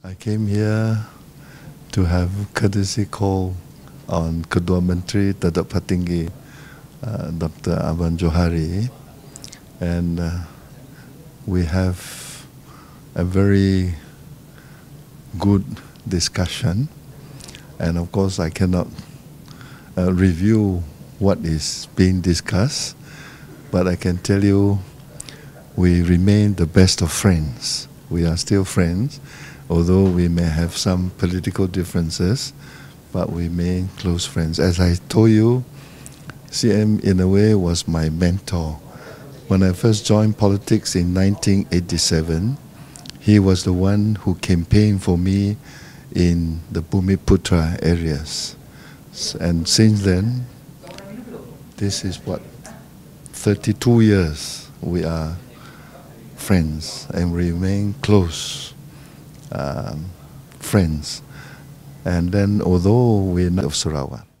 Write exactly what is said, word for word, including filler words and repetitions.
I came here to have courtesy call on Kedua Menteri Datuk Petinggi, uh, Doctor Abang Johari, and uh, we have a very good discussion. And of course, I cannot uh, review what is being discussed, but I can tell you we remain the best of friends. We are still friends, although we may have some political differences, but we remain close friends. As I told you, C M in a way was my mentor. When I first joined politics in nineteen eighty-seven, he was the one who campaigned for me in the Bumiputra areas. And since then, this is what, thirty-two years we are friends and remain close um, friends. And then although we're not of Sarawak,